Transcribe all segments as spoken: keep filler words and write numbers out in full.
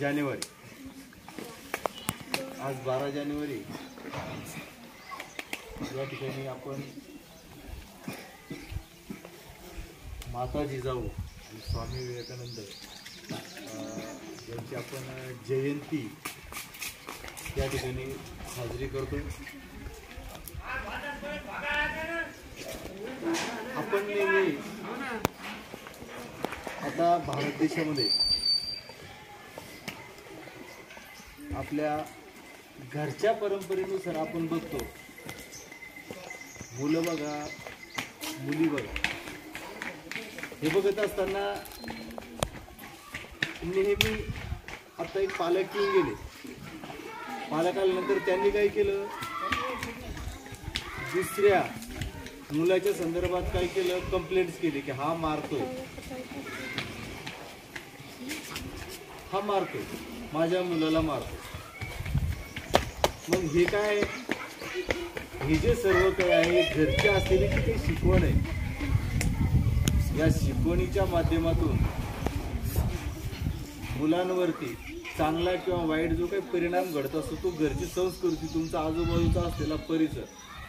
जानेवारी, आज बारा जानेवारी या ठिकाणी आपण माता जिजाऊ आणि स्वामी विवेकानंद यांची आपण जयंती या ठिकाणी साजरी करतो. आपण नेहमी आता भारत देशामध्ये आपल्या घरच्या परंपरेनुसार आपण बघतो, मुलं बघा मुली बघा, हे बघत असताना नेहमी आता एक पालक येऊन गेले. पालक आल्यानंतर त्यांनी काय केलं, दुसऱ्या मुलाच्या संदर्भात काय केलं, कंप्लेंट्स केली की हा मारतोय हा मारतोय माझ्या मुलाला मारतो. मग हे काय, हे जे सर्व काही आहे घरचे असलेली जी काही शिकवण आहे, या शिकवणीच्या माध्यमातून मुलांवरती चांगला किंवा वाईट जो काही परिणाम घडत असतो तो घरची संस्कृती, तुमचा आजूबाजूचा असलेला परिसर.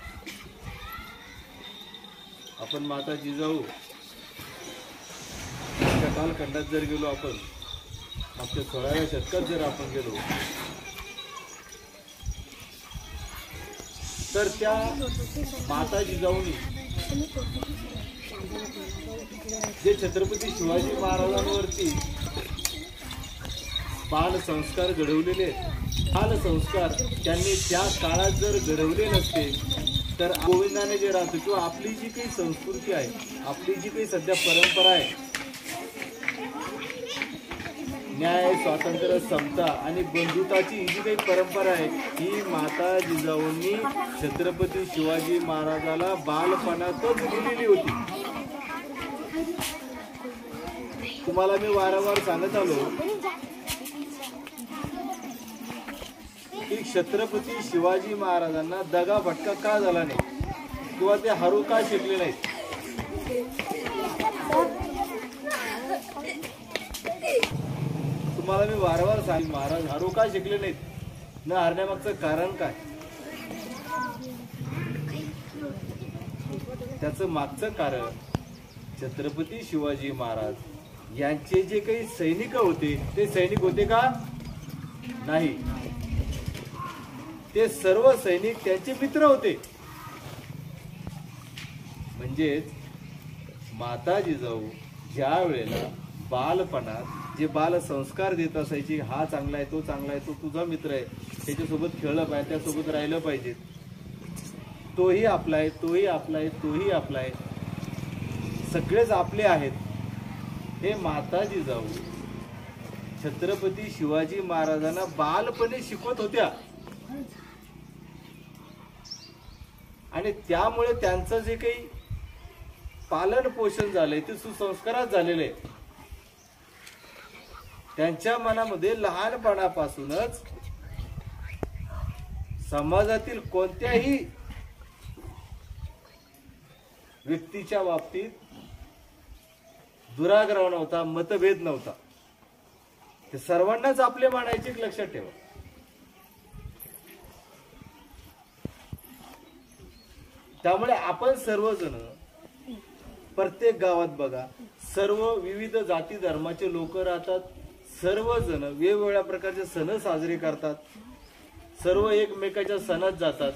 आपण माता जिजाऊ त्या कालखंडात जर गेलो, आपण आपल्या सोळाव्या शतकात जर आपण गेलो, तर त्या माता जिजाऊनी जे छत्रपती शिवाजी महाराजांवरती बाल संस्कार घडवलेले, बाल संस्कार त्यांनी त्या काळात जर घडवले नसते तर गोविंदाने जे राहतो किंवा आपली जी काही संस्कृती आहे, आपली जी काही सध्या परंपरा आहे, न्याय, स्वातंत्र्य, समता आणि बंधुताची ही जी काही परंपरा आहे, ही माता जिजाऊंनी छत्रपती शिवाजी महाराजाला बालपणातच दिलेली होती. तुम्हाला मी वारंवार सांगत आलो की छत्रपती शिवाजी महाराजांना दगा फटका का झाला नाही किंवा ते हरू का शिकले नाहीत. तुम्हाला मी वारंवार सांग, महाराज हरू का शिकले नाहीत, न हरण्यामागचं कारण काय, त्याचं मागचं कारण छत्रपती शिवाजी महाराज यांचे जे काही सैनिक होते ते सैनिक होते का नाही, ते सर्व सैनिक त्यांचे मित्र होते. म्हणजेच माता जिजाऊ ज्या वेळेला बालपणात जे बाल संस्कार देत असायचे, हा चांगला आहे, तो चांगला आहे, तो तुझा मित्र आहे, त्याच्यासोबत खेळलं पाहिजे, त्यासोबत राहिलं पाहिजे, तोही आपला आहे, तोही आपला आहे, तोही आपला आहे, सगळेच आपले आहेत, हे माता जिजाऊ छत्रपती शिवाजी महाराजांना बालपणे शिकवत होत्या. आणि त्यामुळे त्यांचं जे काही पालन पोषण झालंय ते सुसंस्कारात झालेलं आहे. त्यांच्या मनामध्ये लहानपणापासूनच समाजातील कोणत्याही व्यक्तीच्या बाबतीत दुराग्रह नव्हता, मतभेद नव्हता, ते सर्वांनाच आपले मानायचे, लक्षात ठेवा. त्यामुळे आपण सर्वजण प्रत्येक गावात बघा, सर्व विविध जाती धर्माचे लोक राहतात, सर्वजण वेगवेगळ्या प्रकारचे सण साजरे करतात, सर्व एकमेकाच्या सणात जातात.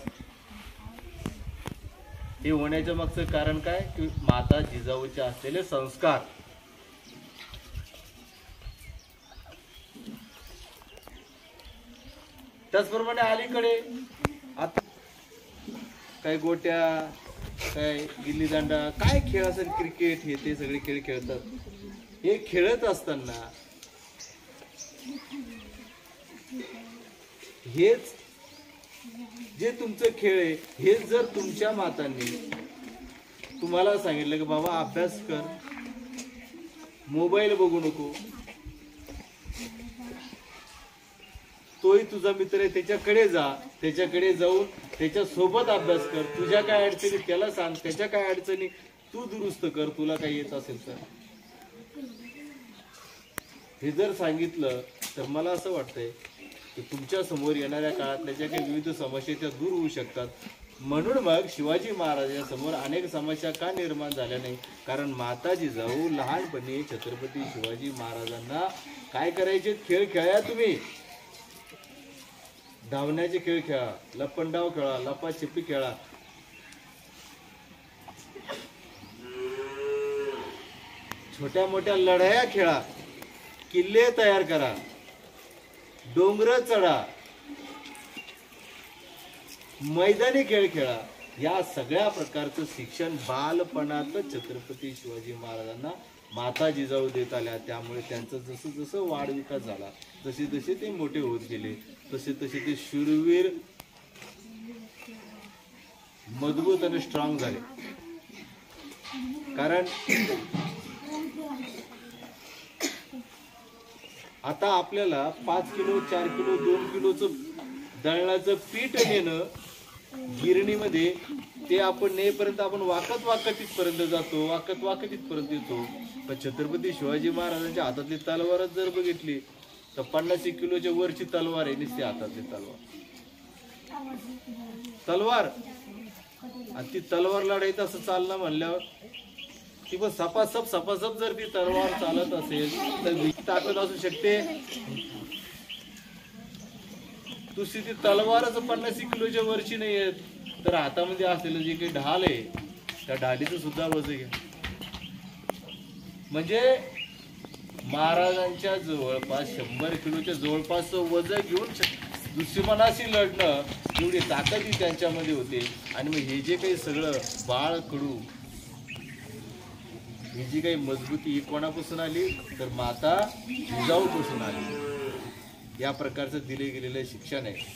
हे होण्याच्या मागचं कारण काय, की माता जिजाऊचे असलेले संस्कार. त्याचप्रमाणे अलीकडे आता काय गोट्या, काय गिल्ली दंडा, काय खेळ असेल, क्रिकेट, हे ते सगळे खेळ खेळतात. हे खेळत असताना हेच जे तुमचं खेळ आहे, हेच जर तुमच्या मातांनी तुम्हाला सांगितलं की बाबा अभ्यास कर, मोबाईल बघू नको, तोही तुझा मित्र आहे, त्याच्याकडे जा, त्याच्याकडे जाऊन त्याच्या सोबत अभ्यास कर, तुझ्या काय अडचणी त्याला सांग, त्याच्या काय अडचणी तू दुरुस्त कर, तुला काय येत असेल तर, हे जर सांगितलं तर मला असं वाटतंय की तुमच्या समोर येणाऱ्या काळातल्या ज्या काही विविध समस्या त्या दूर होऊ शकतात. म्हणून मग शिवाजी महाराजांसमोर अनेक समस्या का निर्माण झाल्या नाही, कारण माता जिजाऊ लहानपणी छत्रपती शिवाजी महाराजांना काय करायचे, खेळ खेळा, तुम्ही धावण्याचे खेळ खेळा, लपंडाव खेळा, लपाछपी खेळा, छोट्या मोठ्या लढाया खेळा, किल्ले तयार करा, डोंगर चढा, मैदानी खेळ खेळा. या सगळ्या प्रकारचं शिक्षण बालपणातच छत्रपती शिवाजी महाराजांना माता जिजाऊ देत आल्या. त्यामुळे त्यांचं जसं जसं वाढ विकास झाला, तसे तसे ते मोठे होत गेले, तसे तसे ते शूरवीर मजबूत आणि स्ट्रॉंग झाले. कारण आता आपल्याला पाच किलो चार किलो दोन किलोचं दळणाचं पीठ नेणं गिरणीमध्ये, ते आपण नेपर्यंत आपण वाकत वाकत इथपर्यंत जातो, वाकत वाकत इथपर्यंत येतो. पण छत्रपती शिवाजी महाराजांच्या हातातली तलवारच जर बघितली तर पन्नास एक किलोच्या वरची तलवार आहे, नुसती हातातली तलवार तलवार आणि ती तलवार लढायचं असं चालणं म्हणल्यावर ती पण सपासप सपासप जर ती तलवार चालत असेल तर ताकद असू शकते. दुसरी ती तलवारच पन्नास किलोच्या वरची नाही येत, तर हातामध्ये असलेलं जे काही ढाल आहे त्या ढालीचं सुद्धा वजन घ्या. म्हणजे महाराजांच्या जवळपास शंभर किलोच्या जवळपास वजन घेऊन दुश्मनाशी लढणं एवढी ताकद ही त्यांच्यामध्ये होते. आणि मग हे जे काही सगळं बाळ कडू ही जी काही मजबूती ही कोणापासून आली तर माता जिजाऊपासून आली. या प्रकारचं दिले गेलेलं शिक्षण आहे.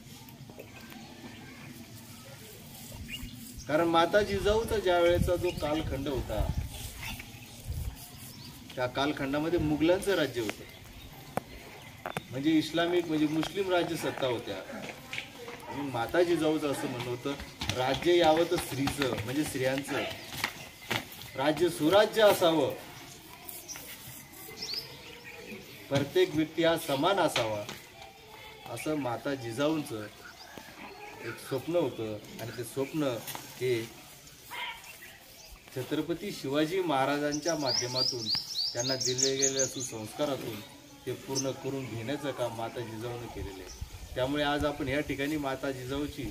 कारण माता जिजाऊचा ज्या वेळेचा जो कालखंड होता त्या कालखंडामध्ये मुघलांचं राज्य होतं, म्हणजे इस्लामिक म्हणजे मुस्लिम राज्य सत्ता होत्या. आणि माता जिजाऊचं असं म्हणणं होतं, राज्य यावं तर स्त्रीचं म्हणजे स्त्रियांचं राज्य सुराज्य असावं, प्रत्येक व्यक्ती हा समान असावा, असं माता जिजाऊंचं एक स्वप्न होतं. आणि ते स्वप्न हे छत्रपती शिवाजी महाराजांच्या माध्यमातून त्यांना दिले गेलेल्या सुसंस्कारातून ते पूर्ण करून घेण्याचं काम माता जिजाऊने केलेलं आहे. त्यामुळे आज आपण या ठिकाणी माता जिजाऊची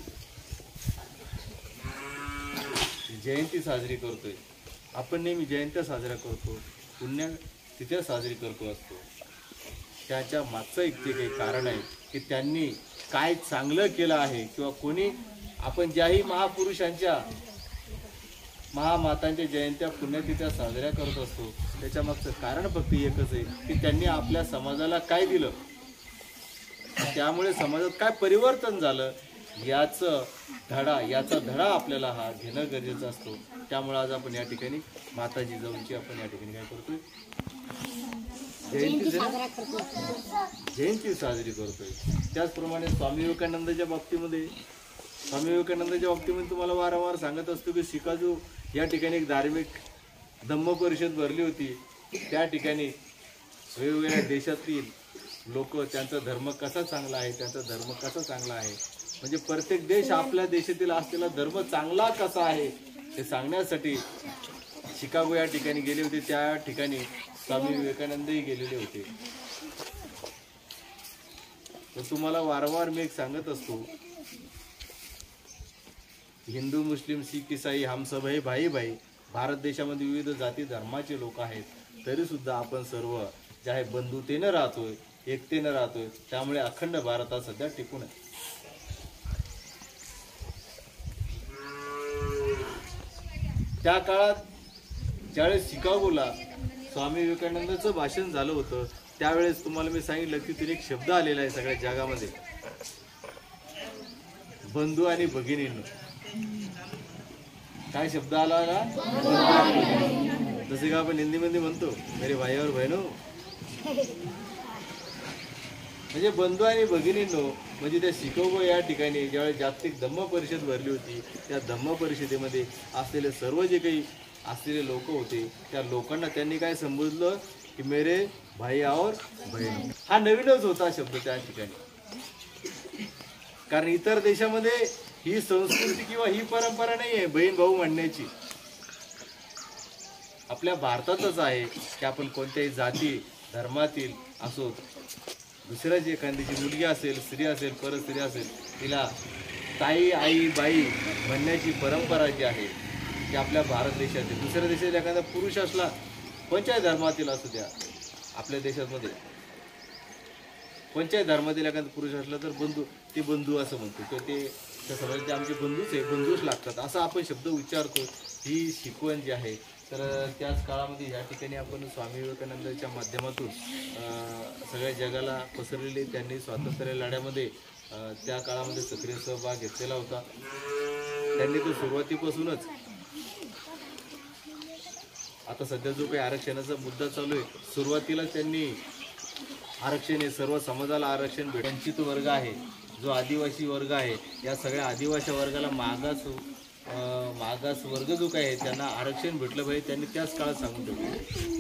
जयंती साजरी करतोय. आपण नेहमी जयंत्या साजऱ्या करतो, पुण्यतिथ्या साजरी करतो असतो. त्याच्या मागचं एक जे काही कारण आहे की त्यांनी काय चांगलं केलं आहे, किंवा कोणी आपण ज्याही महापुरुषांच्या महामातांच्या जयंत्या पुण्यतिथ्या साजऱ्या करत असतो त्याच्या मागचं कारण फक्त एकच आहे की त्यांनी आपल्या समाजाला काय दिलं, त्यामुळे समाजात काय परिवर्तन झालं याचं धडा याचा धडा आपल्याला हा घेणं गरजेचं असतो. त्यामुळे आज आपण या ठिकाणी माता जिजाऊंची आपण या ठिकाणी काय करतोय, जयंती जयंती साजरी करतोय. त्याचप्रमाणे स्वामी विवेकानंदाच्या बाबतीमध्ये स्वामी विवेकानंदाच्या बाबतीमध्ये तुम्हाला वारंवार सांगत असतो की शिकागो या ठिकाणी एक धार्मिक धम्म परिषद भरली होती. त्या ठिकाणी वेगवेगळ्या देशातील लोक त्यांचा धर्म कसा चांगला आहे त्यांचा धर्म कसा चांगला आहे म्हणजे प्रत्येक देश आपल्या देशातील असलेला धर्म चांगला कसा आहे हे सांगण्यासाठी शिकागो या ठिकाणी गेले होते. त्या ठिकाणी स्वामी विवेकानंदही गेलेले होते. तर तुम्हाला वारंवार मी एक सांगत असतो, हिंदू मुस्लिम शीख ईसाई हम सब है भाई भाई. भारत देशामध्ये विविध जाती धर्माचे लोक आहेत, तरी सुद्धा आपण सर्व जे आहे बंधुतेने राहतोय, एकतेने राहतोय. त्यामुळे अखंड भारत हा सध्या टिकून आहे. त्या काळात ज्यावेळेस शिकागोला स्वामी विवेकानंदांचं भाषण झालं होतं त्यावेळेस तुम्हाला मी सांगितलं की तिथे एक शब्द आलेला आहे सगळ्या जगामध्ये, बंधू आणि भगिनींनो. काय शब्द आला ना, जसे का आपण हिंदीमध्ये म्हणतो मेरे भाई और बहिणो, म्हणजे बंधू आणि भगिनींनो. म्हणजे त्या शिकागो या ठिकाणी ज्यावेळेस जागतिक धम्म परिषद भरली होती त्या धम्म परिषदेमध्ये असलेले सर्व जे काही असलेले लोक होते त्या लोकांना त्यांनी काय संबोधलं की मेरे भाई और बहीण, हा नवीनच होता शब्द त्या ठिकाणी. कारण इतर देशामध्ये ही संस्कृती किंवा ही परंपरा नाही आहे बहीण भाऊ म्हणण्याची. आपल्या भारतातच आहे की आपण कोणत्याही जाती धर्मातील असो, दुसऱ्याची एखाद्याची मुलगी असेल, स्त्री असेल, पर स्त्री असेल, तिला ताई आई बाई म्हणण्याची परंपरा जी आहे ती आपल्या भारत देशातील. दुसऱ्या देशात एखादा पुरुष असला, कोणत्याही धर्मातील असू द्या, आपल्या देशामध्ये कोणत्याही धर्मातील एखादा पुरुष असला तर बंधू, ते बंधू असं म्हणतो, तर ते तसं ते आमचे बंधूच आहे, बंधूच लागतात असं आपण शब्द उच्चारतो. ही शिकवण जी आहे. तर त्याच काळामध्ये या ठिकाणी आपण स्वामी विवेकानंदांच्या माध्यमातून सगळ्या जगाला पसरलेले, त्यांनी स्वातंत्र्य लढ्यामध्ये त्या काळामध्ये सक्रिय सहभाग घेतलेला होता. त्यांनी तो सुरुवातीपासूनच, आता सध्या जो काही आरक्षणाचा मुद्दा चालू आहे, सुरुवातीला त्यांनी आरक्षण हे सर्व समाजाला आरक्षण भेट, वंचित वर्ग आहे, जो आदिवासी वर्ग आहे, या सगळ्या आदिवासी वर्गाला मागास मागास वर्ग जो काय आहे त्यांना आरक्षण भेटलं पाहिजे, त्यांनी त्याच काळात सांगून ठेवले.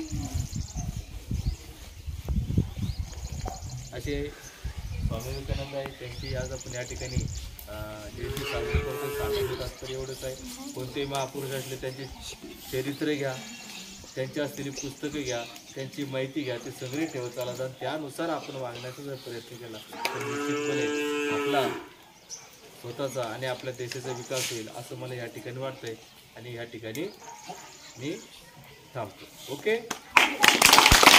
असे स्वामी विवेकानंद आहे, त्यांची आज आपण या ठिकाणी जयंती साजरी करतो. सांगायचं तात्पर्य एवढंच आहे, कोणतेही महापुरुष असले त्यांचे चरित्र घ्या, त्यांची असलेली पुस्तकं घ्या, त्यांची माहिती घ्या, ते सगळे ठेवत चालतात. त्यानुसार आपण वागण्याचा जर प्रयत्न केला तर निश्चितपणे आपला स्वतःचा आणि आपल्या देशाचा विकास होईल असं मला या ठिकाणी वाटतंय. आणि या ठिकाणी मी थांबतो. ओके.